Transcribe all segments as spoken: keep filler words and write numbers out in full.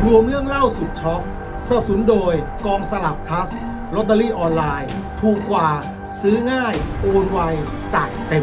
วมเรื่องเล่าสุดช็อกสนับสนุนโดยกองสลักพลัสลอตเตอรี่ออนไลน์ถูกกว่าซื้อง่ายโอนไวจ่ายเต็ม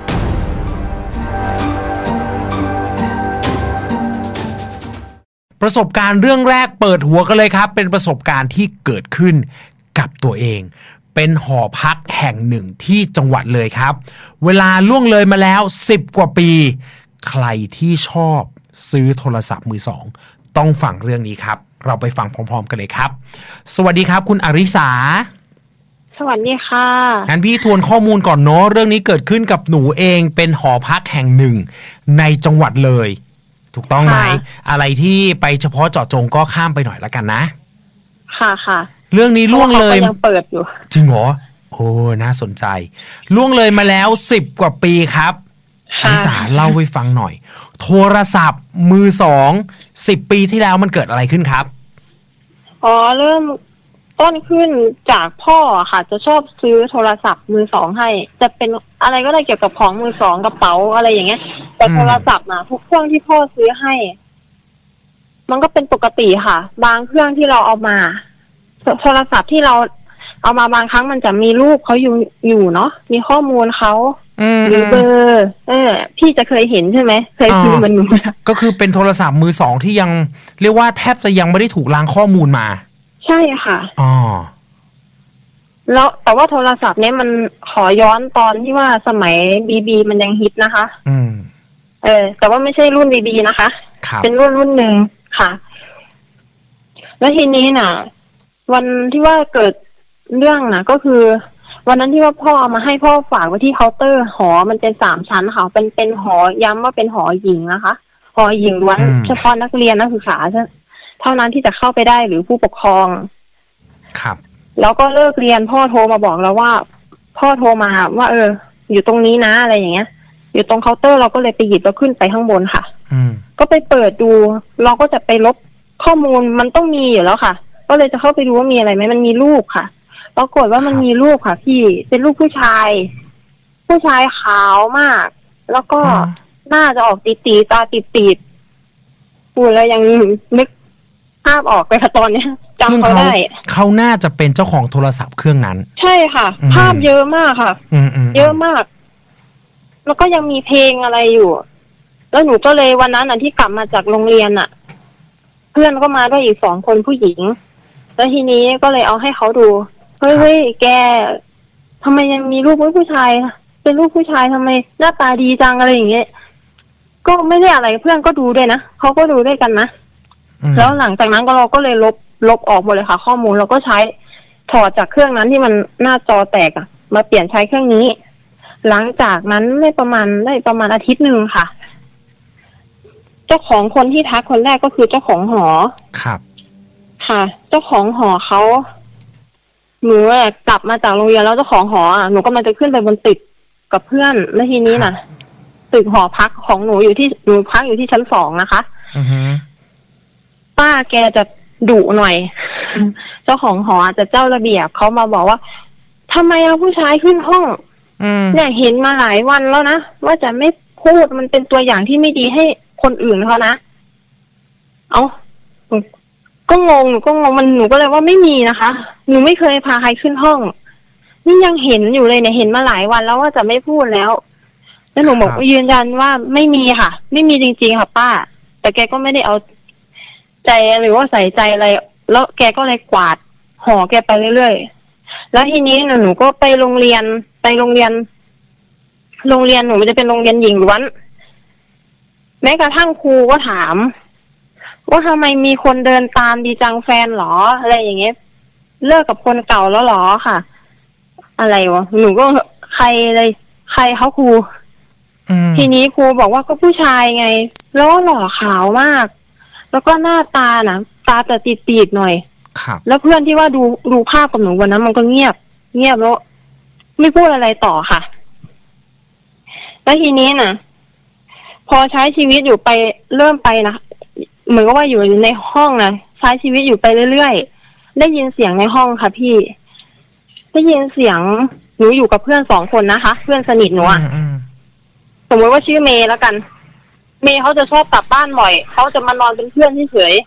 ประสบการณ์เรื่องแรกเปิดหัวกันเลยครับเป็นประสบการณ์ที่เกิดขึ้นกับตัวเองเป็นหอพักแห่งหนึ่งที่จังหวัดเลยครับเวลาล่วงเลยมาแล้วสิบกว่าปีใครที่ชอบซื้อโทรศัพท์มือสองต้องฟังเรื่องนี้ครับเราไปฟังพร้อมๆกันเลยครับสวัสดีครับคุณอริสาสวัสดีค่ะงั้นพี่ทวนข้อมูลก่อนเนาะเรื่องนี้เกิดขึ้นกับหนูเองเป็นหอพักแห่งหนึ่งในจังหวัดเลยถูกต้องไหมอะไรที่ไปเฉพาะเจาะจงก็ข้ามไปหน่อยละกันนะค่ะค่ะเรื่องนี้ล่วงเลยยังเปิดอยู่จริงเหรอโอ้น่าสนใจล่วงเลยมาแล้วสิบกว่าปีครับอริสาเล่าให้ฟังหน่อยโทรศัพท์มือสองสิบปีที่แล้วมันเกิดอะไรขึ้นครับอ๋อเริ่มต้นขึ้นจากพ่อค่ะจะชอบซื้อโทรศัพท์มือสองให้จะเป็นอะไรก็ได้เกี่ยวกับของมือสองกระเป๋าอะไรอย่างเงี้ยแต่โทรศัพท์นะทุกเครื่องที่พ่อซื้อให้มันก็เป็นปกติค่ะบางเครื่องที่เราเอามาโทรศัพท์ที่เราเอามาบางครั้งมันจะมีรูปเขาอยู่อยู่เนาะมีข้อมูลเขาหรือเบอร์เออพี่จะเคยเห็นใช่ไหมเคยซื้อมันมาก็คือเป็นโทรศัพท์มือสองที่ยังเรียกว่าแทบจะยังไม่ได้ถูกล้างข้อมูลมาใช่ค่ะอ๋อแล้วแต่ว่าโทรศัพท์เนี้ยมันขอย้อนตอนที่ว่าสมัยบีบีมันยังฮิตนะคะอืมเออแต่ว่าไม่ใช่รุ่นบีบีนะคะเป็นรุ่นรุ่นหนึ่งค่ะแล้วทีนี้น่ะวันที่ว่าเกิดเรื่องน่ะก็คือวันนั้นที่ว่าพ่อเอามาให้พ่อฝากไว้ที่เคาน์เตอร์หอมันเป็นสามชั้นค่ะเป็นเป็นหอย้ำว่าเป็นหอหญิงนะคะหอหญิงล้วนเฉพาะนักเรียนนักศึกษาเท่านั้นที่จะเข้าไปได้หรือผู้ปกครองครับแล้วก็เลิกเรียนพ่อโทรมาบอกแล้วว่าพ่อโทรมาว่าเอออยู่ตรงนี้นะอะไรอย่างเงี้ยอยู่ตรงเคาน์เตอร์เราก็เลยไปหยิบแล้วขึ้นไปข้างบนค่ะอืมก็ไปเปิดดูเราก็จะไปลบข้อมูลมันต้องมีอยู่แล้วค่ะก็เลยจะเข้าไปดูว่ามีอะไรไหมมันมีรูปค่ะปรากฏว่ามันมีรูปค่ะพี่เป็นรูปผู้ชายผู้ชายขาวมากแล้วก็หน้าจะออกตีๆตาตีๆพูดแล้วยังนึกภาพออกไปค่ะตอนนี้จำเขาได้เขาน่าจะเป็นเจ้าของโทรศัพท์เครื่องนั้นใช่ค่ะภาพเยอะมากค่ะเยอะมากแล้วก็ยังมีเพลงอะไรอยู่แล้วหนูก็เลยวันนั้นน่ะที่กลับมาจากโรงเรียนน่ะเพื่อนก็มาด้วยอีกสองคนผู้หญิงแล้วทีนี้ก็เลยเอาให้เขาดูเฮ้ยเฮ้ยแกทำไมยังมีรูปผู้ชายเป็นรูปผู้ชายทำไมหน้าตาดีจังอะไรอย่างเงี้ยก็ไม่ได้อะไรเพื่อนก็ดูด้วยนะเขาก็ดูด้วยกันนะแล้วหลังจากนั้นก็เราก็เลยลบลบออกหมดเลยค่ะข้อมูลเราก็ใช้ถอดจากเครื่องนั้นที่มันหน้าจอแตกอะมาเปลี่ยนใช้เครื่องนี้หลังจากนั้นได้ประมาณได้ประมาณอาทิตย์หนึ่งค่ะเจ้าของคนที่ทักคนแรกก็คือเจ้าของหอครับค่ะเจ้าของหอเขาหนูกลับมาจากโรงเรียนแล้วเจ้าของหออ่ะหนูก็มันจะขึ้นไปบนตึกกับเพื่อนแล้วทีนี้น่ะตึกหอพักของหนูอยู่ที่หนูพักอยู่ที่ชั้นสองนะคะอือฮึป้าแกจะดุหน่อยเจ้าของหอจะเจ้าระเบียบเขามาบอกว่าทำไมเอาผู้ชายขึ้นห้องเนี่ยเห็นมาหลายวันแล้วนะว่าจะไม่พูดมันเป็นตัวอย่างที่ไม่ดีให้คนอื่นเขานะเอาก็งงหนูก็งงมันหนูก็เลยว่าไม่มีนะคะหนูไม่เคยพาใครขึ้นห้องนี่ยังเห็นอยู่เลยเนี่ยเห็นมาหลายวันแล้วว่าจะไม่พูดแล้วแล้วหนูบอกยืนยันว่าไม่มีค่ะไม่มีจริงๆค่ะป้าแต่แกก็ไม่ได้เอาใจหรือว่าใส่ใจอะไรแล้วแกก็เลยกวาดหอแกไปเรื่อยๆแล้วทีนี้หนูก็ไปโรงเรียนไปโรงเรียนโรงเรียนหนูมันจะเป็นโรงเรียนหญิงล้วนแม้กระทั่งครูก็ถามว่าทำไมมีคนเดินตามดีจังแฟนหรออะไรอย่างเงี้ยเลิกกับคนเก่าแล้วหรอค่ะอะไรวะหนูก็ใครเลยใครเขาครูทีนี้ครูบอกว่าก็ผู้ชายไงแล้วหล่อขาวมากแล้วก็หน้าตานะตาจะตีดๆหน่อยแล้วเพื่อนที่ว่าดูดูภาพกับหนูวันนั้นมันก็เงียบเงียบแล้วไม่พูดอะไรต่อค่ะแล้วทีนี้น่ะพอใช้ชีวิตอยู่ไปเริ่มไปนะเหมือนกับว่าอยู่ในห้องนะใช้ชีวิตอยู่ไปเรื่อยๆได้ยินเสียงในห้องค่ะพี่ได้ยินเสียงหนูอยู่กับเพื่อนสองคนนะคะเพื่อนสนิทหนูอ่ะสมมติว่าชื่อเมย์แล้วกันเมย์เขาจะชอบกลับบ้านบ่อยเขาจะมานอนเป็นเพื่อนเฉยๆ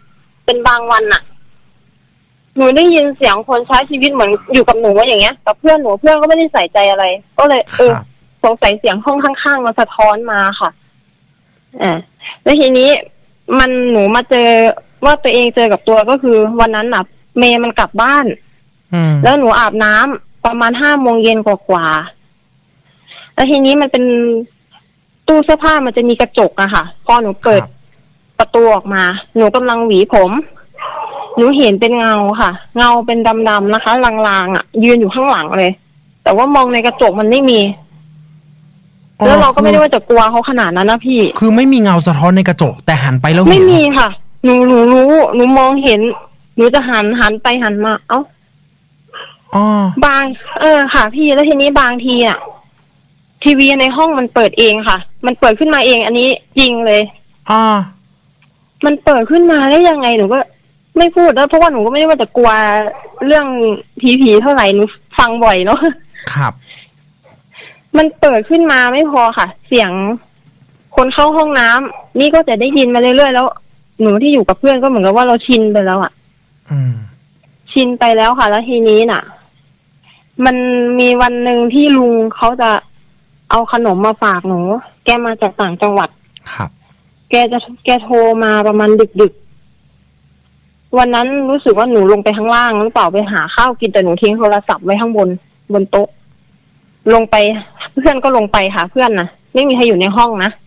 เป็นบางวันน่ะหนูได้ยินเสียงคนใช้ชีวิตเหมือนอยู่กับหนูอย่างเงี้ยกับเพื่อนหนูเพื่อนก็ไม่ได้ใส่ใจอะไรก็เลยเออสงสัยเสียงห้องข้างๆมาสะท้อนมาค่ะอ่าแล้วทีนี้มันหนูมาเจอว่าตัวเองเจอกับตัวก็คือวันนั้นน่ะเมย์มันกลับบ้านแล้วหนูอาบน้ำประมาณห้าโมงเย็นกว่าๆแล้วทีนี้มันเป็นตู้เสื้อผ้ามันจะมีกระจกอะค่ะพอหนูเปิดประตูออกมาหนูกำลังหวีผมหนูเห็นเป็นเงาค่ะเงาเป็นดำๆนะคะลางๆอ่ะยืนอยู่ข้างหลังเลยแต่ว่ามองในกระจกมันไม่มีแล้วเราก็ไม่ได้ว่าจะกลัวเขาขนาดนั้นนะพี่คือไม่มีเงาสะท้อนในกระจกแต่หันไปแล้วเห็นไม่มีค่ะหนูหนูรู้หนูมองเห็นหนูจะหันหันไปหันมาเอ้าอ๋อบางเออค่ะพี่แล้วทีนี้บางทีอ่ะทีวีในห้องมันเปิดเองค่ะมันเปิดขึ้นมาเองอันนี้จริงเลยอ๋อมันเปิดขึ้นมาได้ยังไงหนูก็ไม่พูดแล้วเพราะว่าหนูก็ไม่ได้ว่าจะกลัวเรื่องผีผีเท่าไหร่หนูฟังบ่อยเนาะครับมันเปิดขึ้นมาไม่พอค่ะเสียงคนเข้าห้องน้ำนี่ก็จะได้ยินมาเรื่อยๆแล้วหนูที่อยู่กับเพื่อนก็เหมือนกับว่าเราชินไปแล้วอ่ะอืมชินไปแล้วค่ะแล้วทีนี้น่ะมันมีวันหนึ่งที่ลุงเขาจะเอาขนมมาฝากหนูแกมาจากต่างจังหวัดครับแกจะแกโทรมาประมาณดึกๆวันนั้นรู้สึกว่าหนูลงไปข้างล่างหรือเปล่าไปหาข้าวกินแต่หนูทิ้งโทรศัพท์ไว้ข้างบนบนโต๊ะลงไปเพื่อนก็ลงไปหาเพื่อนนะไม่มีใครอยู่ในห้องนะ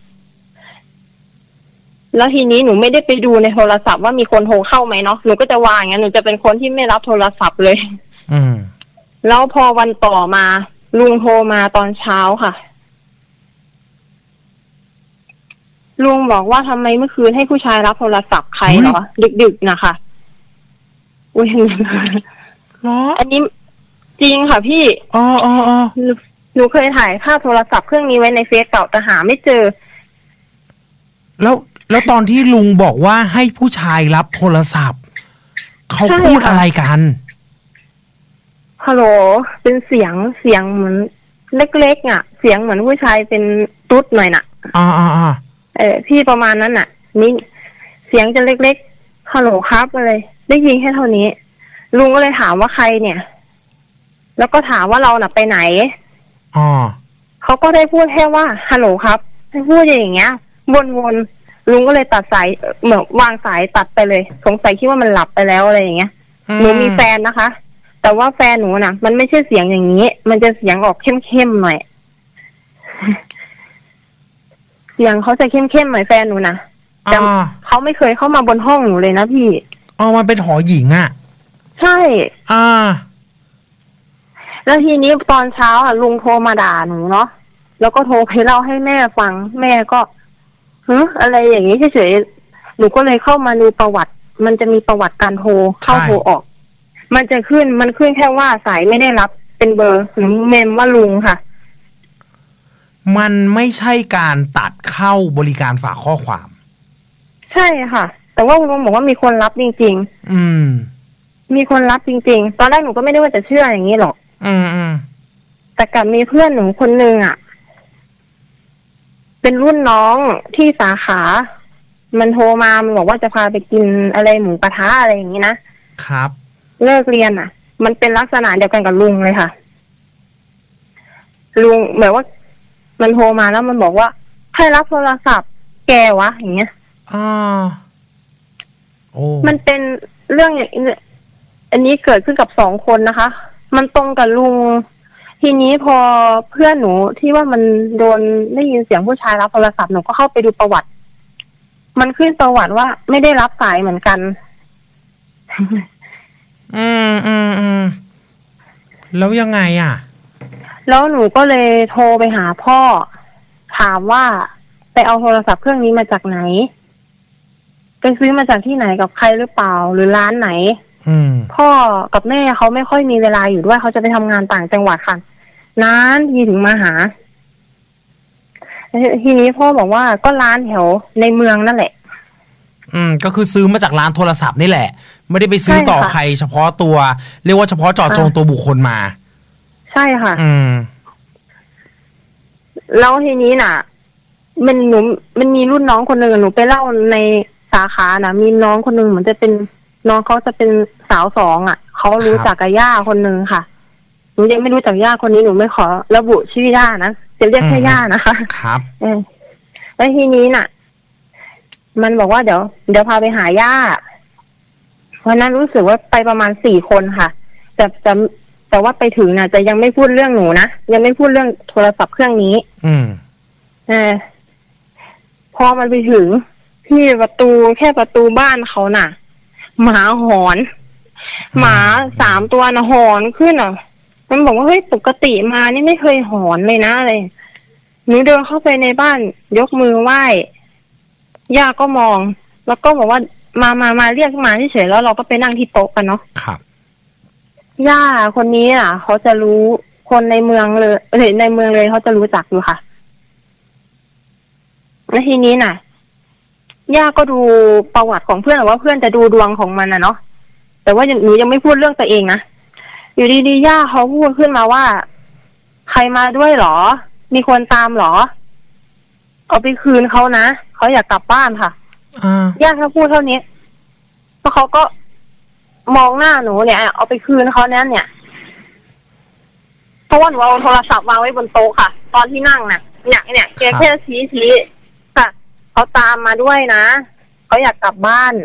แล้วทีนี้หนูไม่ได้ไปดูในโทรศัพท์ว่ามีคนโทรเข้าไหมเนาะหนูก็จะวางงั้นหนูจะเป็นคนที่ไม่รับโทรศัพท์เลยอืมแล้วพอวันต่อมาลุงโทรมาตอนเช้าค่ะลุงบอกว่าทำไมเมื่อคืนให้ผู้ชายรับโทรศัพท์ใครเหรอดึกๆนะคะอุ้ยเหรออันนี้จริงค่ะพี่อ๋ออ๋ออ๋อหนูเคยถ่ายภาพโทรศัพท์เครื่องนี้ไว้ในเฟซเก่าแต่หาไม่เจอแล้วแล้วตอนที่ลุงบอกว่าให้ผู้ชายรับโทรศัพท์เขาพูดอะไรกันฮัลโหลเป็นเสียงเสียงเหมือนเล็กๆอ่ะเสียงเหมือนผู้ชายเป็นตุ๊ดหน่อยน่ะอ่าอ่าอ่าเออพี่ประมาณนั้นน่ะนี่เสียงจะเล็กๆฮัลโหลครับอะไรได้ยินแค่เท่านี้ลุงก็เลยถามว่าใครเนี่ยแล้วก็ถามว่าเราน่ะไปไหนอ๋อเขาก็ได้พูดแค่ว่าฮัลโหลครับให้พูดอย่างเงี้ยวนๆลุงก็เลยตัดสายเหมือนวางสายตัดไปเลยสงสัยคิดว่ามันหลับไปแล้วอะไรอย่างเงี้ยหนูมีแฟนนะคะแต่ว่าแฟนหนูน่ะมันไม่ใช่เสียงอย่างนี้มันจะเสียงออกเข้มๆหน่อยเสียงเขาจะเข้มๆหน่อยแฟนหนูนะแต่เขาไม่เคยเข้ามาบนห้องหนูเลยนะพี่อ๋อมันเป็นหอหญิงอ่ะใช่อ่าแล้วทีนี้ตอนเช้าอ่ะลุงโทรมาด่าหนูเนาะแล้วก็โทรไปเล่าให้แม่ฟังแม่ก็ฮึอะไรอย่างนี้เฉยๆหนูก็เลยเข้ามาดูประวัติมันจะมีประวัติการโทรเข้าโทรออกมันจะขึ้นมันขึ้นแค่ว่าสายไม่ได้รับเป็นเบอร์หรือเมมว่าลุงค่ะมันไม่ใช่การตัดเข้าบริการฝากข้อความใช่ค่ะแต่ว่าลุงบอกว่ามีคนรับจริงๆอืมมีคนรับจริงๆตอนแรกหนูก็ไม่ได้ว่าจะเชื่ออย่างนี้หรอกอืมอืมแต่กลับมีเพื่อนหนูคนนึงอ่ะเป็นรุ่นน้องที่สาขามันโทรมามันบอกว่าจะพาไปกินอะไรหมูกระทะอะไรอย่างนี้นะครับเลิกเรียนอ่ะมันเป็นลักษณะเดียวกันกับลุงเลยค่ะลุงแบบว่ามันโทรมาแล้วมันบอกว่าให้รับโทรศัพท์แกวะอย่างเงี้ยอ่าโอ้มันเป็นเรื่องอย่างอันนี้เกิดขึ้นกับสองคนนะคะมันตรงกับลุงทีนี้พอเพื่อนหนูที่ว่ามันโดนได้ยินเสียงผู้ชายรับโทรศัพท์หนูก็เข้าไปดูประวัติมันขึ้นประวัติว่าไม่ได้รับสายเหมือนกันอืมอืมอืมแล้วยังไงอ่ะแล้วหนูก็เลยโทรไปหาพ่อถามว่าไปเอาโทรศัพท์เครื่องนี้มาจากไหนไปซื้อมาจากที่ไหนกับใครหรือเปล่าหรือร้านไหนพ่อกับแม่เขาไม่ค่อยมีเวลาอยู่ด้วยเขาจะไปทำงานต่างจังหวัดค่ะนานทีถึงมาหาทีนี้พ่อบอกว่าก็ร้านแถวในเมืองนั่นแหละอืมก็คือซื้อมาจากร้านโทรศัพท์นี่แหละไม่ได้ไปซื้อต่อใครเฉพาะตัวเรียกว่าเฉพาะเจาะจงตัวบุคคลมาใช่ค่ะอืมแล้วทีนี้น่ะมันหนูมันมีรุ่นน้องคนหนึ่งหนูไปเล่าในสาขานะมีน้องคนนึงเหมือนจะเป็นน้องเขาจะเป็นสาวสองอ่ะเขารู้จักกับย่าคนนึงค่ะหนูยังไม่รู้จักย่าคนนี้หนูไม่ขอระบุชื่อย่านะจะเรียกแค่ย่านะคะครับเออแล้วทีนี้น่ะมันบอกว่าเดี๋ยวเดี๋ยวพาไปหาย่าวันนั้นรู้สึกว่าไปประมาณสี่คนค่ะแต่แต่แต่ว่าไปถึงน่ะจะยังไม่พูดเรื่องหนูนะยังไม่พูดเรื่องโทรศัพท์เครื่องนี้อืมเออพอมันไปถึงที่ประตูแค่ประตูบ้านเขาน่ะหมาหอนหมาสามตัวน่ะหอนขึ้นอ่ะมันบอกว่าเฮ้ยปกติมานี่ไม่เคยหอนเลยนะอะไรหนูเดินเข้าไปในบ้านยกมือไหว้ย่าก็มองแล้วก็บอกว่ามามามาเรียกมาเฉยๆแล้วเราก็ไปนั่งที่โต๊ะกันเนาะครับย่าคนนี้อ่ะเขาจะรู้คนในเมืองเลยเอ้ยในเมืองเลยเขาจะรู้จักอยู่ค่ะแล้วทีนี้น่ะย่าก็ดูประวัติของเพื่อนว่าเพื่อนจะดูดวงของมันนะเนาะแต่ว่าหนูยังไม่พูดเรื่องตัวเองนะอยู่ดีๆย่าเขาพูดขึ้นมาว่าใครมาด้วยหรอมีคนตามหรอเอาไปคืนเขานะเขาอยากกลับบ้านค่ะย่าเขาพูดเท่านี้แล้วเขาก็มองหน้าหนูเนี่ยเอาไปคืนเขาเนี่ยเนี่ยเพราะว่าหนูเอาโทรศัพท์วางไว้บนโต๊ะค่ะตอนที่นั่งน่ะเนี่ยเนี่ยแกแค่ชี้ชี้ค่ะเขาตามมาด้วยนะเขาอยากกลับบ้าน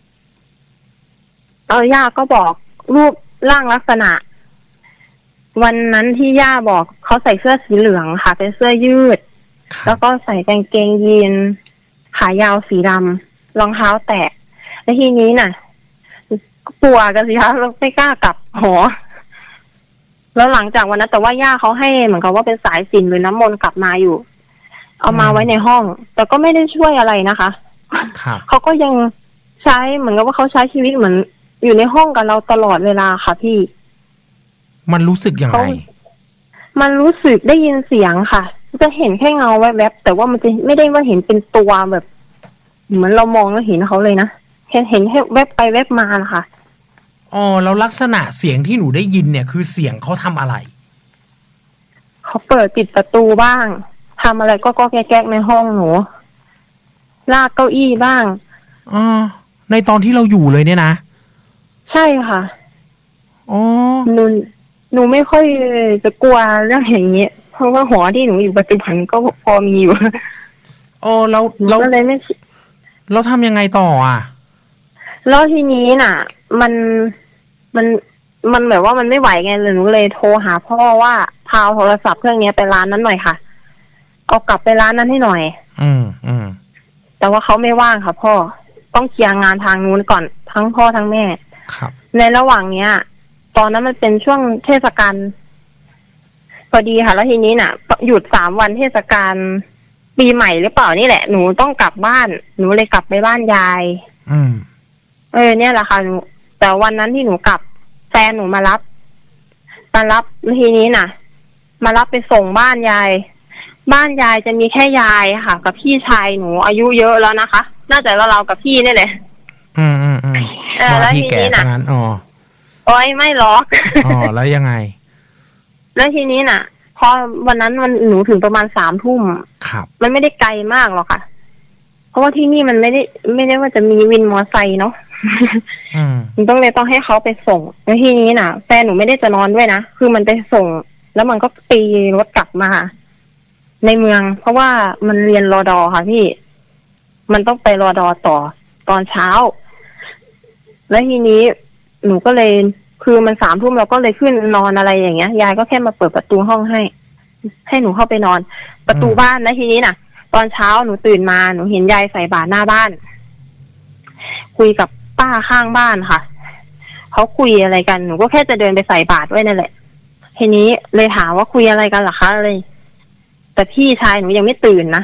เอาย่าก็บอกรูปร่างลักษณะวันนั้นที่ย่าบอกเขาใส่เสื้อสีเหลืองค่ะเป็นเสื้อยืดแล้วก็ใส่กางเกงยีนขายาวสีดำรองเท้าแตะแล้วทีนี้น่ะกลัวกันสิคะเราไม่กล้ากลับหอแล้วหลังจากวันนั้นแต่ว่าย่าเขาให้เหมือนกับว่าเป็นสายสิญจน์หรือน้ำมนต์กลับมาอยู่เอามาไว้ในห้องแต่ก็ไม่ได้ช่วยอะไรนะคะเขาก็ยังใช้เหมือนกับว่าเขาใช้ชีวิตเหมือนอยู่ในห้องกับเราตลอดเวลาค่ะพี่มันรู้สึกยังไงมันรู้สึกได้ยินเสียงค่ะจะเห็นแค่เงาแวบๆแต่ว่ามันจะไม่ได้ว่าเห็นเป็นตัวแบบเหมือนเรามองแล้วเห็นเขาเลยนะแค่เห็นแค่แวบไปแวบมานะคะอ๋อแล้วลักษณะเสียงที่หนูได้ยินเนี่ยคือเสียงเขาทำอะไรเขาเปิดปิดประตูบ้างทำอะไรก็ก็แก๊กๆในห้องหนูลากเก้าอี้บ้างอ๋อในตอนที่เราอยู่เลยเนี่ยนะใช่ค่ะอ๋อหนูหนูไม่ค่อยจะกลัวเรื่องอย่างนี้เพราะว่าหอที่หนูอยู่ปัจจุบันก็พอมีอยู่อ๋อแล้วเราเลยไม่เราทำยังไงต่ออ่ะแล้วทีนี้น่ะมันมันมันแบบว่ามันไม่ไหวไงเลยหนูเลยโทรหาพ่อว่าพาโทรศัพท์เครื่องนี้ไปร้านนั้นหน่อยค่ะเอากลับไปร้านนั้นให้หน่อยอืมอืมแต่ว่าเขาไม่ว่างค่ะพ่อต้องเคลียร์งานทางนู้นก่อนทั้งพ่อทั้งแม่ครับในระหว่างเนี้ยตอนนั้นมันเป็นช่วงเทศกาลพอดีค่ะแล้วทีนี้น่ะหยุดสามวันเทศกาลปีใหม่หรือเปล่านี่แหละหนูต้องกลับบ้านหนูเลยกลับไปบ้านยายอืมเออเนี่ยแหละค่ะหนูแต่วันนั้นที่หนูกลับแฟนหนูมารับมารับทีนี้น่ะมารับไปส่งบ้านยายบ้านยายจะมีแค่ยายค่ะกับพี่ชายหนูอายุเยอะแล้วนะคะน่าจะเราๆกับพี่นี่แหละอืมอืมอืมเออแล้วทีนี้น่ะอ๋อโอ้ยไม่หรอกอ๋อแล้วยังไงแล้วทีนี้น่ะพอวันนั้นมันหนูถึงประมาณสามทุ่มครับมันไม่ได้ไกลมากหรอกค่ะเพราะว่าที่นี่มันไม่ได้ไม่ได้ว่าจะมีวินมอไซค์เนาะอืมต้องเลยต้องให้เขาไปส่งแล้วทีนี้น่ะแฟนหนูไม่ได้จะนอนด้วยนะคือมันไปส่งแล้วมันก็ตีรถกลับมาในเมืองเพราะว่ามันเรียนรอดอค่ะพี่มันต้องไปรอดอต่อตอนเช้าแล้วทีนี้หนูก็เลยคือมันสามทุ่มเราก็เลยขึ้นนอนอะไรอย่างเงี้ยยายก็แค่มาเปิดประตูห้องให้ให้หนูเข้าไปนอนประตูบ้านแล้วทีนี้น่ะตอนเช้าหนูตื่นมาหนูเห็นยายใส่บาตรหน้าบ้านคุยกับป้าข้างบ้านค่ะเขาคุยอะไรกันหนูก็แค่จะเดินไปใส่บาตรด้วยนั่นแหละทีนี้เลยถามว่าคุยอะไรกันเหรอคะเลยแต่พี่ชายหนูยังไม่ตื่นนะ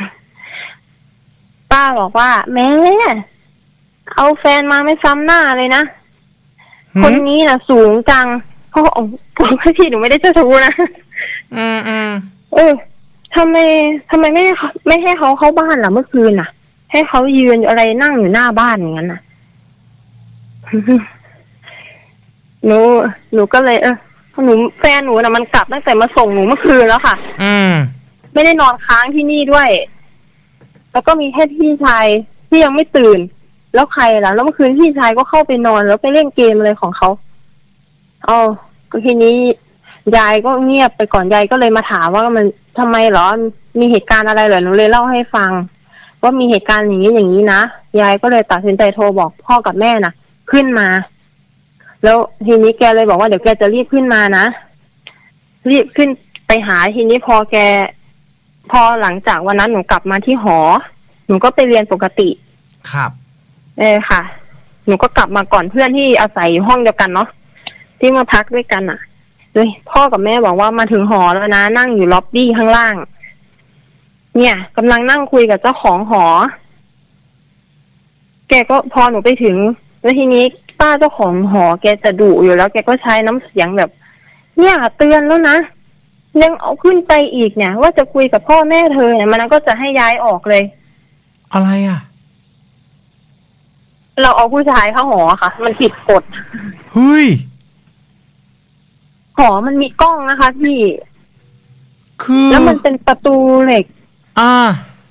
ป้าบอกว่าแม่เอาแฟนมาไม่ซ้ำหน้าเลยนะคนนี้น่ะสูงจังเพราะพี่หนูไม่ได้เจ้าชู้นะอืมอืมเออทำไมทำไมไม่ไม่ให้เขาเข้าบ้านล่ะเมื่อคืนน่ะให้เขายืนอะไรนั่งอยู่หน้าบ้านอย่างนั้นน่ะหนูหนูก็เลยเออหนูแฟนหนูน่ะมันกลับตั้งแต่มาส่งหนูเมื่อคืนแล้วค่ะอืมไม่ได้นอนค้างที่นี่ด้วยแล้วก็มีแค่พี่ชายที่ยังไม่ตื่นแล้วใครล่ะแล้วเมื่อคืนพี่ชายก็เข้าไปนอนแล้วไปเล่นเกมอะไรของเขาอ๋อก็ทีนี้ยายก็เงียบไปก่อนยายก็เลยมาถามว่ามันทำไมเหรอมีเหตุการณ์อะไรเหรอหนูเลยเล่าให้ฟังว่ามีเหตุการณ์อย่างนี้อย่างนี้นะยายก็เลยตัดสินใจโทรบอกพ่อกับแม่น่ะขึ้นมาแล้วทีนี้แกเลยบอกว่าเดี๋ยวแกจะรีบขึ้นมานะรีบขึ้นไปหาทีนี้พอแกพอหลังจากวันนั้นหนูกลับมาที่หอหนูก็ไปเรียนปกติครับเออค่ะหนูก็กลับมาก่อนเพื่อนที่อาศัยอยู่ห้องเดียวกันเนาะที่มาพักด้วยกันอ่ะเลยพ่อกับแม่บอกว่ามาถึงหอแล้วนะนั่งอยู่ล็อบบี้ข้างล่างเนี่ยกำลังนั่งคุยกับเจ้าของหอแกก็พอหนูไปถึงแล้วทีนี้ป้าเจ้าของหอแกจะดุอยู่แล้วแกก็ใช้น้ำเสียงแบบเนี่ยเตือนแล้วนะยังเอาขึ้นไปอีกเนี่ยว่าจะคุยกับพ่อแม่เธอเนี่ยมันก็จะให้ย้ายออกเลยอะไรอ่ะเราเอาผู้ชายเข้าหอค่ะมันผิดกฎเฮ้ยหอมันมีกล้องนะคะพี่คือแล้วมันเป็นประตูเหล็กอ่า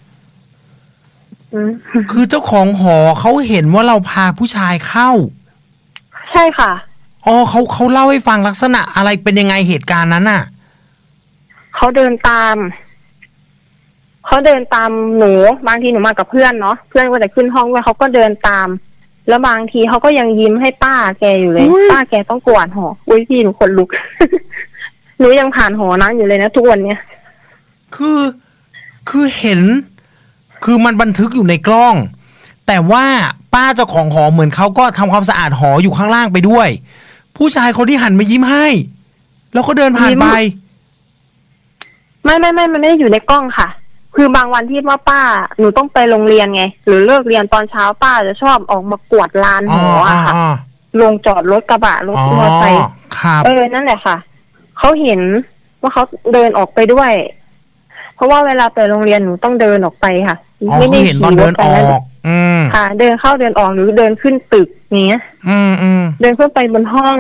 คือเจ้าของหอเขาเห็นว่าเราพาผู้ชายเข้าใช่ค่ะอ๋อเขาเขาเล่าให้ฟังลักษณะอะไรเป็นยังไงเหตุการณ์นั้นน่ะเขาเดินตามเขาเดินตามหนูบางทีหนูมากับเพื่อนเนาะเพื่อนก็จะขึ้นห้องไว้เขาก็เดินตามแล้วบางทีเขาก็ยังยิ้มให้ป้าแกอยู่เลยป้าแกต้องกวาดหออุ้ยพี่หนูขนลุก หนูยังผ่านหอนั้นอยู่เลยนะทุกวันเนี้ยคือคือเห็นคือมันบันทึกอยู่ในกล้องแต่ว่าป้าเจ้าของหอเหมือนเขาก็ทำความสะอาดหออยู่ข้างล่างไปด้วยผู้ชายคนที่หันมายิ้มให้แล้วก็เดินผ่านไปไม่ไม่ไม่มันไม่ได้อยู่ในกล้องค่ะคือบางวันที่ว่าป้าหนูต้องไปโรงเรียนไงหรือเลิกเรียนตอนเช้าป้าจะชอบออกมากวาดลานหออะค่ะลงจอดรถกระบะรถมอเตอร์ไซค์เออนั่นแหละค่ะเขาเห็นว่าเขาเดินออกไปด้วยเพราะว่าเวลาไปโรงเรียนหนูต้องเดินออกไปค่ะไม่ได้เห็นตอนเดินออกอืมค่ะเดินเข้าเดินออกหรือเดินขึ้นตึกเนี้ยอืมอืมเดินขึ้นไปบนห้อง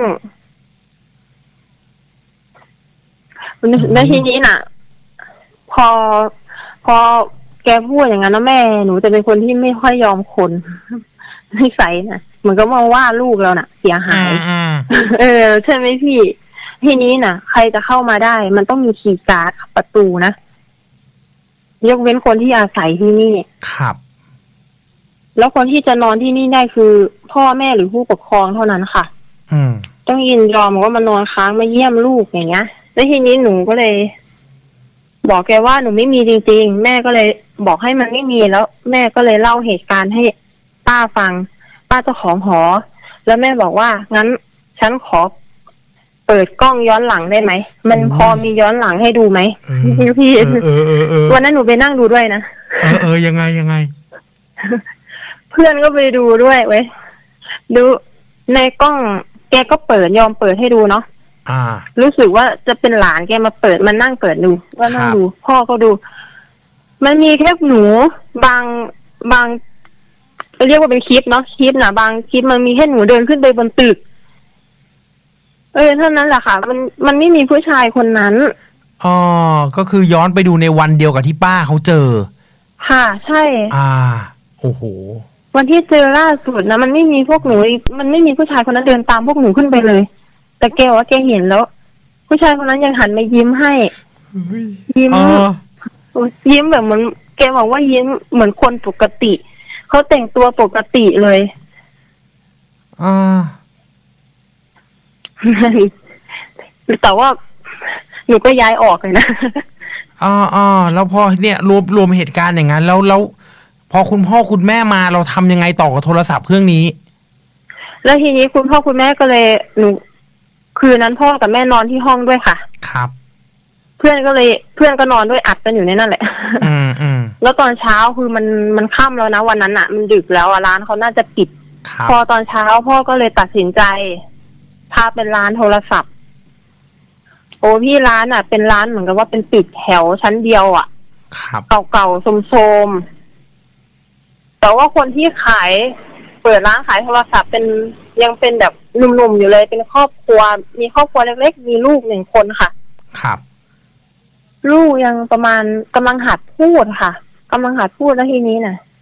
ในทีนี้น่ะพอพอแกพูดอย่างนั้นนะแม่หนูจะเป็นคนที่ไม่ค่อยยอมคนนิสัยนะเหมือนก็มองว่าลูกเราน่ะเสียหายเออใช่ไหมพี่ทีนี้น่ะใครจะเข้ามาได้มันต้องมีคีย์การ์ดประตูนะยกเว้นคนที่อาศัยที่นี่ครับแล้วคนที่จะนอนที่นี่ได้คือพ่อแม่หรือผู้ปกครองเท่านั้นค่ะอืมต้องยินยอมว่ามานอนค้างมาเยี่ยมลูกอย่างเงี้ยแล้วทีนี้หนูก็เลยบอกแกว่าหนูไม่มีจริงๆแม่ก็เลยบอกให้มันไม่มีแล้วแม่ก็เลยเล่าเหตุการณ์ให้ป้าฟังป้าเจ้าของหอแล้วแม่บอกว่างั้นฉันขอเปิดกล้องย้อนหลังได้ไหมมันพอมีย้อนหลังให้ดูไหมพี่วันนั้นหนูไปนั่งดูด้วยนะเออเออยังไงยังไงเพื่อนก็ไปดูด้วยเว้ยดูในกล้องแกก็เปิดยอมเปิดให้ดูเนาะรู้สึกว่าจะเป็นหลานแกมาเปิดมันนั่งเปิดดูว่านั่งดูพ่อก็ดูมันมีแค่หนูบางบางเรียกว่าเป็นคลิปเนาะคลิปนะบางคลิปมันมีแค่หนูเดินขึ้นไปบนตึกเออเท่านั้นแหละค่ะมันมันไม่มีผู้ชายคนนั้นอ๋อก็คือย้อนไปดูในวันเดียวกับที่ป้าเขาเจอค่ะใช่อ่าโอ้โหวันที่เจอล่าสุดนะมันไม่มีพวกหนูมันไม่มีผู้ชายคนนั้นเดินตามพวกหนูขึ้นไปเลยแต่แกว่าแกเห็นแล้วผู้ชายคนนั้นยังหันมายิ้มให้ยิ้มยิ้มแบบเหมือนแกบอกว่ายิ้มเหมือนคนปกติเขาแต่งตัวปกติเลยอ่าแต่ว่าหนูก็ย้ายออกเลยนะอ๋ออ๋อแล้วพอเนี่ยรวมรวมเหตุการณ์อย่างนั้นแล้วแล้วพอคุณพ่อคุณแม่มาเราทำยังไงต่อกับโทรศัพท์เครื่องนี้แล้วทีนี้คุณพ่อคุณแม่ก็เลยหนูคืนนั้นพ่อกับแม่นอนที่ห้องด้วยค่ะครับเพื่อนก็เลยเพื่อนก็นอนด้วยอัดกันอยู่ในนั่นแหละอืมอืมแล้วตอนเช้าคือมันมันค่ำแล้วนะวันนั้นอ่ะมันดึกแล้วอ่ะร้านเขาน่าจะปิดพอตอนเช้าพ่อก็เลยตัดสินใจพาเป็นร้านโทรศัพท์โอ้พี่ร้านอ่ะเป็นร้านเหมือนกับว่าเป็นตึกแถวชั้นเดียวอ่ะครับเก่าๆโทรมๆแต่ว่าคนที่ขายเปิดร้านขายโทรศัพท์เป็นยังเป็นแบบหนุ่มๆอยู่เลยเป็นครอบครัวมีครอบครัวเล็กๆมีลูกหนึ่งคนค่ะครับลูกยังประมาณกำลังหัดพูดค่ะกำลังหัดพูดแล้วทีนี้น่ะพ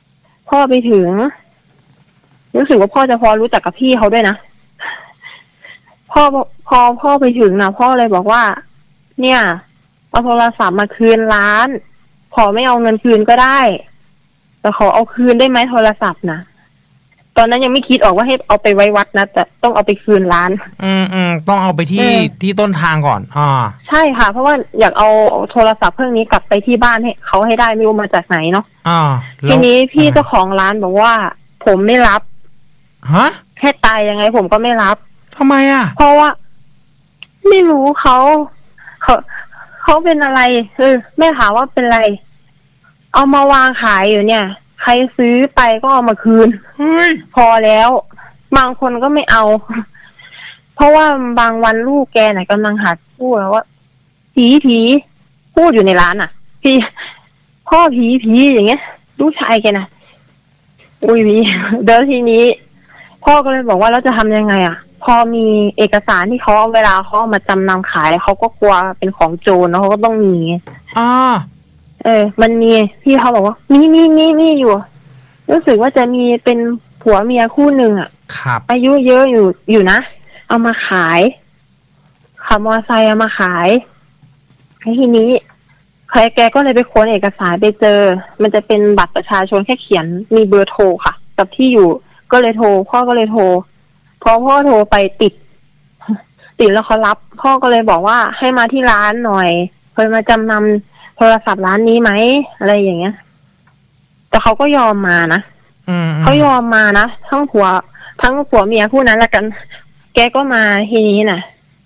พ่อไปถึงรู้สึกว่าพ่อจะพอรู้จักกับพี่เขาด้วยนะพ่อพอพ่อไปถึงนะพ่อเลยบอกว่าเนี่ยเอาโทรศัพท์มาคืนร้านขอไม่เอาเงินคืนก็ได้แต่ขอเอาคืนได้ไหมโทรศัพท์นะตอนนั้นยังไม่คิดออกว่าให้เอาไปไว้วัดนะแต่ต้องเอาไปคืนร้านอืมอืมต้องเอาไปที่ที่ต้นทางก่อนอ่าใช่ค่ะเพราะว่าอยากเอาโทรศัพท์เครื่องนี้กลับไปที่บ้านให้เขาให้ได้ไม่รู้มาจากไหนเนาะอ่าทีนี้พี่เจ้าของร้านบอกว่าผมไม่รับฮะแค่ตายยังไงผมก็ไม่รับทำไมอ่ะเพราะว่าไม่รู้เขาเขาเขาเป็นอะไรคือแม่ถามว่าเป็นอะไรเอามาวางขายอยู่เนี่ยใครซื้อไปก็เอามาคืนเฮ้ยพอแล้วบางคนก็ไม่เอาเพราะว่าบางวันลูกแกน่ะกำลังหัดพูดว่าผีผีพูดอยู่ในร้านอ่ะพี่พ่อผีผีอย่างเงี้ยลูกชายแกน่ะอุ้ยพี่เดี๋ยวทีนี้พ่อก็เลยบอกว่าเราจะทำยังไงอ่ะพอมีเอกสารที่เขาเอาเวลาเขาเอามาจำนำขายเขาก็กลัวเป็นของโจรแล้วเขาก็ต้องมีอ่าเออมันมีพี่เขาบอกว่ามีมีมีมีอยู่รู้สึกว่าจะมีเป็นผัวเมียคู่หนึ่งอ่ะครับอายุเยอะอยู่อยู่นะเอามาขายขับมอเตอร์ไซค์เอามาขายทีนี้ใครแกก็เลยไปค้นเอกสารไปเจอมันจะเป็นบัตรประชาชนแค่เขียนมีเบอร์โทรค่ะกับที่อยู่ก็เลยโทรพ่อก็เลยโทรพอพ่อโทรไปติดติดแล้วเขารับพ่อก็เลยบอกว่าให้มาที่ร้านหน่อยเคยมาจำนำโทรศัพท์ร้านนี้ไหมอะไรอย่างเงี้ยแต่เขาก็ยอมมานะเขายอมมานะทั้งผัวทั้งผัวเมียคู่นั้นละกันแกก็มาทีนี้น่ะ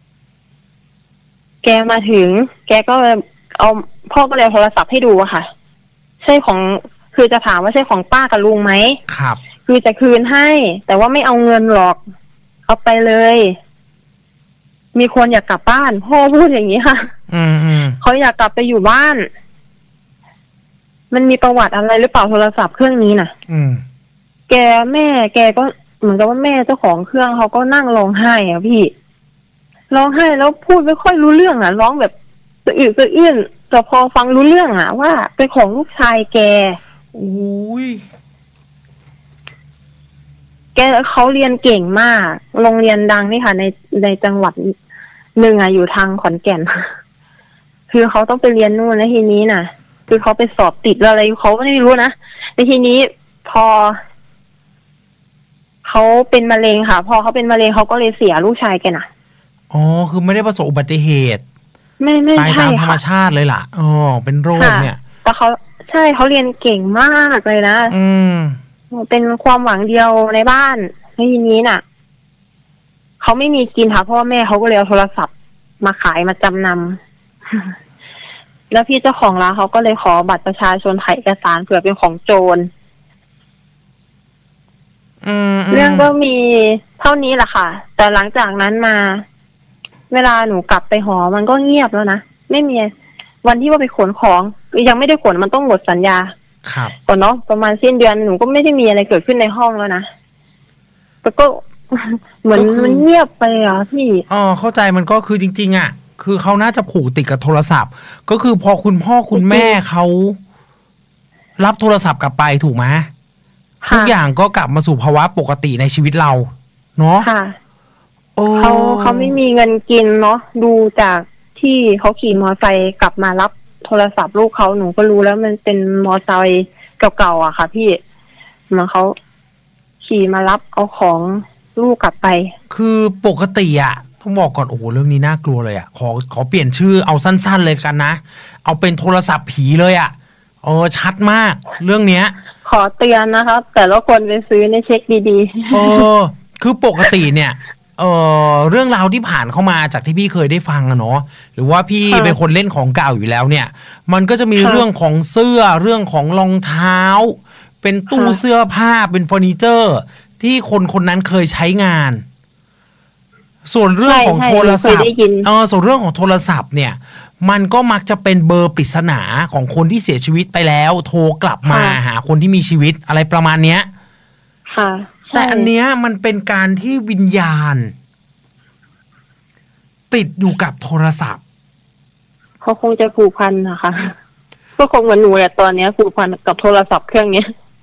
แกมาถึงแกก็เอาพ่อก็เลยโทรศัพท์ให้ดูอะค่ะใช่ของคือจะถามว่าใช่ของป้ากับลุงไหมครับคือจะคืนให้แต่ว่าไม่เอาเงินหรอกเอาไปเลยมีคนอยากกลับบ้านพ่อพูดอย่างนี้ค่ะอืมอืมเขาอยากกลับไปอยู่บ้านมันมีประวัติอะไรหรือเปล่าโทรศัพท์เครื่องนี้น่ะอืมแกแม่แกก็เหมือนกับว่าแม่เจ้าของเครื่องเขาก็นั่งร้องไห้อ่ะพี่ร้องไห้แล้วพูดไม่ค่อยรู้เรื่องอ่ะร้องแบบสะอึกสะอื้นแต่พอฟังรู้เรื่องอ่ะว่าเป็นของลูกชายแกโอ้ยแกเขาเรียนเก่งมากโรงเรียนดังนี่ค่ะในในจังหวัดหนึ่งอ่ะอยู่ทางขอนแก่นคือเขาต้องไปเรียนนู่นแล้วทีนี้น่ะคือเขาไปสอบติดอะไรเขาก็ไม่รู้นะในทีนี้พอเขาเป็นมะเร็งค่ะพอเขาเป็นมะเร็งเขาก็เลยเสียลูกชายแกน่ะอ๋อคือไม่ได้ประสบอุบัติเหตุไม่ไม่ใช่ตายตามธรรมชาติเลยล่ะอ๋อเป็นโรคเนี่ยแต่เขาใช่เขาเรียนเก่งมากเลยนะอืมเป็นความหวังเดียวในบ้านในทีนี้น่ะเขาไม่มีกินค่ะเพราะว่าแม่เขาก็เลยเอาโทรศัพท์มาขายมาจำนำแล้วพี่เจ้าของร้านเขาก็เลยขอบัตรประชาชนถ่ายเอกสารเผื่อเป็นของโจรเรื่องก็มีเท่านี้แหละค่ะแต่หลังจากนั้นมาเวลาหนูกลับไปหอมันก็เงียบแล้วนะไม่มีวันที่ว่าไปขนของยังไม่ได้ขนมันต้องหมดสัญญาครับก่อนเนาะประมาณสิ้นเดือนหนูก็ไม่ได้มีอะไรเกิดขึ้นในห้องแล้วนะแต่ก็เหมือนมันเงียบไปอ่ะพี่อ๋อเข้าใจมันก็คือจริงๆอ่ะคือเขาน่าจะผูกติดกับโทรศัพท์ก็คือพอคุณพ่อคุณแม่เขารับโทรศัพท์กลับไปถูกไหมทุกอย่างก็กลับมาสู่ภาวะปกติในชีวิตเราเนาะค่ะเขาเขาไม่มีเงินกินเนาะดูจากที่เขาขี่มอเตอร์ไซค์กลับมารับโทรศัพท์ลูกเขาหนูก็รู้แล้วมันเป็นมอเตอร์ไซค์เก่าๆอะค่ะพี่เหมือนเขาขี่มารับเอาของลูกกลับไปคือปกติอะต้องบอกก่อนโอ้โหเรื่องนี้น่ากลัวเลยอะขอขอเปลี่ยนชื่อเอาสั้นๆเลยกันนะเอาเป็นโทรศัพท์ผีเลยอะเออชัดมากเรื่องเนี้ยขอเตือนนะครับแต่ละคนไปซื้อในเช็คดีๆเออคือปกติเนี่ยเออเรื่องราวที่ผ่านเข้ามาจากที่พี่เคยได้ฟังอะเนาะหรือว่าพี่เป็นคนเล่นของเก่าอยู่แล้วเนี่ยมันก็จะมีเรื่องของเสื้อเรื่องของรองเท้าเป็นตู้เสื้อผ้าเป็นเฟอร์นิเจอร์ที่คนคนนั้นเคยใช้งานส่วนเรื่องของโทรศัพท์เออส่วนเรื่องของโทรศัพท์เนี่ยมันก็มักจะเป็นเบอร์ปริศนาของคนที่เสียชีวิตไปแล้วโทรกลับมาหาคนที่มีชีวิตอะไรประมาณเนี้ยค่ะแต่อันเนี้ยมันเป็นการที่วิญญาณติดอยู่กับโทรศัพท์เขาคงจะผูกพันนะคะก็คงเหมือนหนูแหละตอนนี้ผูกพันกับโทรศัพท์เครื่องนี้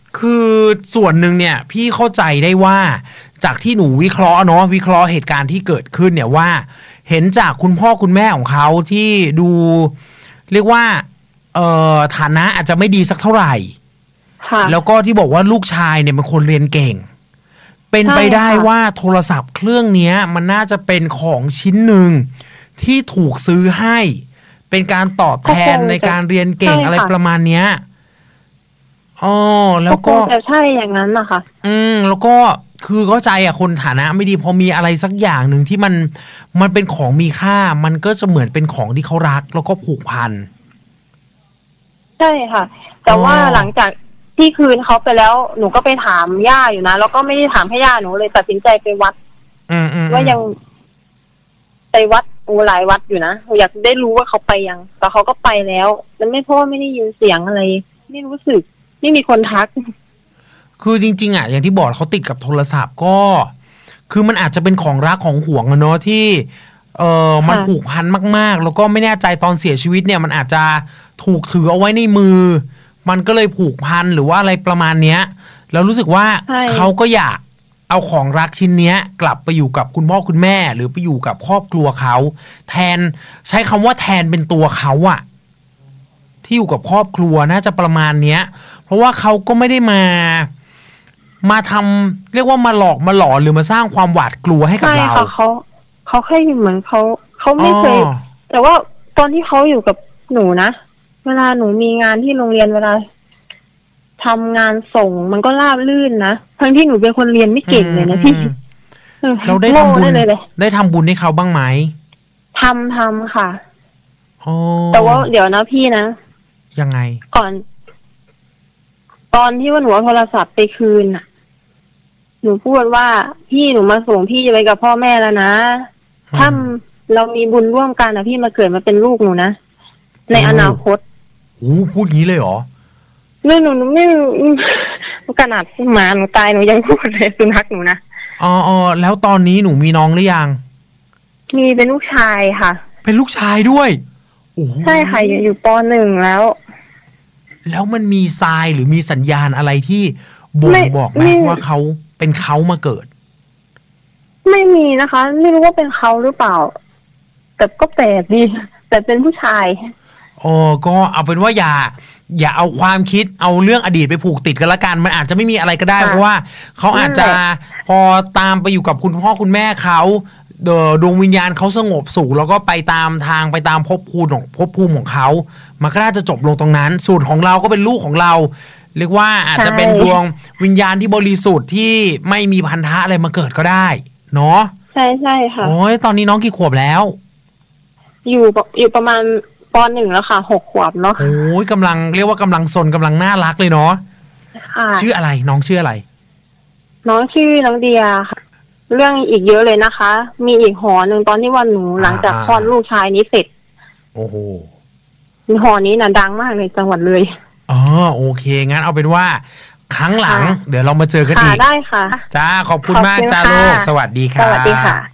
คือส่วนหนึ่งเนี่ยพี่เข้าใจได้ว่าจากที่หนูวิเคราะห์เนาะวิเคราะห์เหตุการณ์ที่เกิดขึ้นเนี่ยว่าเห็นจากคุณพ่อคุณแม่ของเขาที่ดูเรียกว่าเอ่อฐานะอาจจะไม่ดีสักเท่าไหร่แล้วก็ที่บอกว่าลูกชายเนี่ยเป็นคนเรียนเก่งเป็นไปได้ว่าโทรศัพท์เครื่องนี้มันน่าจะเป็นของชิ้นหนึ่งที่ถูกซื้อให้เป็นการตอบแทนในการเรียนเก่งอะไรประมาณเนี้ยอ๋อแล้วก็ใช่อย่างนั้นนะคะอืมแล้วก็คือเข้าใจอ่ะคนฐานะไม่ดีพอมีอะไรสักอย่างหนึ่งที่มันมันเป็นของมีค่ามันก็จะเหมือนเป็นของที่เขารักแล้วก็ผูกพันใช่ค่ะแต่ว่าหลังจากที่คืนเขาไปแล้วหนูก็ไปถามย่าอยู่นะแล้วก็ไม่ได้ถามให้ย่าหนูเลยตัดสินใจไปวัดว่ายังไปวัดอูหลายวัดอยู่นะอยากได้รู้ว่าเขาไปยังแต่เขาก็ไปแล้วมันไม่เพราะว่าไม่ได้ยินเสียงอะไรไม่รู้สึกไม่มีคนทักคือจริงๆอ่ะอย่างที่บอกเขาติดกับโทรศัพท์ก็คือมันอาจจะเป็นของรักของหวงอะเนาะที่เออมันผูกพันมากๆแล้วก็ไม่แน่ใจตอนเสียชีวิตเนี่ยมันอาจจะถูกถือเอาไว้ในมือมันก็เลยผูกพันหรือว่าอะไรประมาณเนี้ยแล้วรู้สึกว่าเขาก็อยากเอาของรักชิ้นเนี้ยกลับไปอยู่กับคุณพ่อคุณแม่หรือไปอยู่กับครอบครัวเขาแทนใช้คำว่าแทนเป็นตัวเขาอะที่อยู่กับครอบครัวน่าจะประมาณเนี้ยเพราะว่าเขาก็ไม่ได้มามาทำเรียกว่ามาหลอกมาหลอนหรือมาสร้างความหวาดกลัวให้กับเราใช่ค่ะเขาเขาแค่เหมือนเขาเขาไม่เคยแต่ว่าตอนที่เขาอยู่กับหนูนะเวลาหนูมีงานที่โรงเรียนเวลาทำงานส่งมันก็ราบลื่นนะทั้งที่หนูเป็นคนเรียนไม่เก่งเลยนะพี่เราได้ทำบุญได้ทำบุญให้เขาบ้างไหมทำทำค่ะแต่ว่าเดี๋ยวนะพี่นะยังไงก่อนตอนที่ว่าหนูเอาโทรศัพท์ไปคืนน่ะหนูพูดว่าพี่หนูมาส่งพี่ไปกับพ่อแม่แล้วนะถ้าเรามีบุญร่วมกันนะพี่มาเกิดมาเป็นลูกหนูนะในอนาคตโอ้พูดงี้เลยเหรอไม่หนูหนูไม่ขนาดหมาหนูตายหนูยังพูดเลยสุนัขหนูนะอ๋ออ๋อแล้วตอนนี้หนูมีน้องหรือยังมีเป็นลูกชายค่ะเป็นลูกชายด้วยโอ้ใช่ค่ะอยู่ป.หนึ่งแล้วแล้วมันมีทรายหรือมีสัญญาณอะไรที่บ่งบอกไหมว่าเขาเป็นเขามาเกิดไม่มีนะคะไม่รู้ว่าเป็นเขาหรือเปล่าแต่ก็แปลกดีแต่เป็นผู้ชายอ๋อก็เอาเป็นว่าอย่าอย่าเอาความคิดเอาเรื่องอดีตไปผูกติดกันละกันมันอาจจะไม่มีอะไรก็ได้เพราะว่าเขาอาจจะพอตามไปอยู่กับคุณพ่อคุณแม่เขาดวงวิญญาณเขาสงบสุขแล้วก็ไปตามทางไปตามภพภูมิของภพภูมิของเขามันก็น่าจะจบลงตรงนั้นสูตรของเราก็เป็นลูกของเราเรียกว่าอาจจะเป็นดวงวิญญาณที่บริสุทธิ์ที่ไม่มีพันธะอะไรมาเกิดก็ได้เนาะใช่ใช่ค่ะโอ้ยตอนนี้น้องกี่ขวบแล้วอยู่อยู่ประมาณป.หนึ่งแล้วค่ะหกขวบเนาะโอ้ยกำลังเรียกว่ากำลังซนกำลังน่ารักเลยเนาะชื่ออะไรน้องชื่ออะไรน้องชื่อน้องเดียค่ะเรื่องอีกเยอะเลยนะคะมีอีกหอหนึ่งตอนที่วันหนูหลังจากคลอดลูกชายนี้เสร็จโอ้โหหอนี้น่ะดังมากเลยจังหวัดเลยอ๋อโอเคงั้นเอาเป็นว่าครั้งหลังเดี๋ยวเรามาเจอกันอีกได้ค่ะจ้าขอบคุณมากจ้าลูกสวัสดีค่ะสวัสดีค่ะ